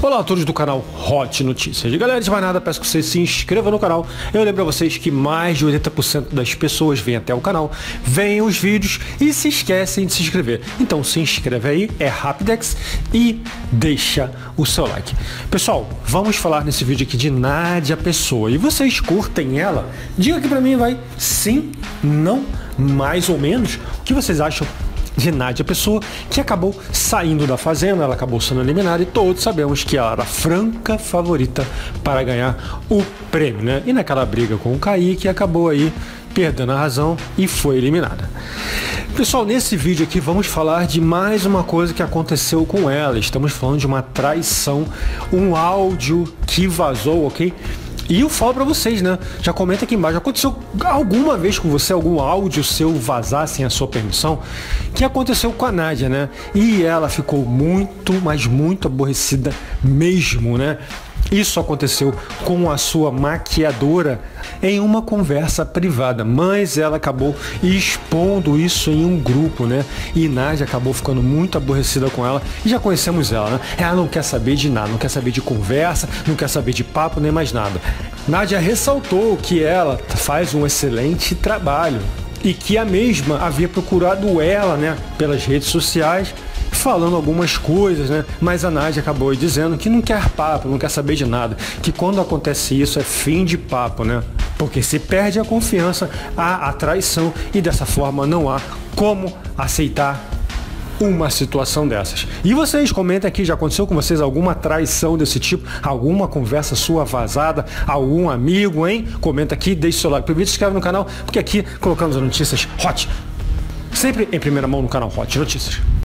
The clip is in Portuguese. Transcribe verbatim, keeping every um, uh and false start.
Olá a todos do canal Hot Notícias. E galera, de mais nada, peço que vocês se inscrevam no canal. Eu lembro a vocês que mais de oitenta por cento das pessoas vêm até o canal, veem os vídeos e se esquecem de se inscrever. Então se inscreve aí, é Rapidex, e deixa o seu like. Pessoal, vamos falar nesse vídeo aqui de Nádia Pessoa. E vocês curtem ela? Diga aqui pra mim, vai, sim, não, mais ou menos. O que vocês acham de Nádia Pessoa, que acabou saindo da Fazenda? Ela acabou sendo eliminada e todos sabemos que ela era a franca favorita para ganhar o prêmio, né? E naquela briga com o Kaique acabou aí perdendo a razão e foi eliminada. Pessoal, nesse vídeo aqui vamos falar de mais uma coisa que aconteceu com ela. Estamos falando de uma traição, um áudio que vazou, ok? E eu falo pra vocês, né? Já comenta aqui embaixo. Aconteceu alguma vez com você algum áudio seu vazar sem a sua permissão? Que aconteceu com a Nádia, né? E ela ficou muito, mas muito aborrecida mesmo, né? Isso aconteceu com a sua maquiadora em uma conversa privada, mas ela acabou expondo isso em um grupo, né? E Nádia acabou ficando muito aborrecida com ela, e já conhecemos ela, né? Ela não quer saber de nada, não quer saber de conversa, não quer saber de papo, nem mais nada. Nádia ressaltou que ela faz um excelente trabalho e que a mesma havia procurado ela, né, pelas redes sociais, falando algumas coisas, né? Mas a Nádia acabou dizendo que não quer papo, não quer saber de nada, que quando acontece isso é fim de papo, né? Porque se perde a confiança, há a traição, e dessa forma não há como aceitar uma situação dessas. E vocês comentem aqui, já aconteceu com vocês alguma traição desse tipo? Alguma conversa sua vazada? Algum amigo, hein? Comenta aqui, deixe seu like pro vídeo, se inscreve no canal, porque aqui colocamos as notícias hot, sempre em primeira mão no canal Hot Notícias.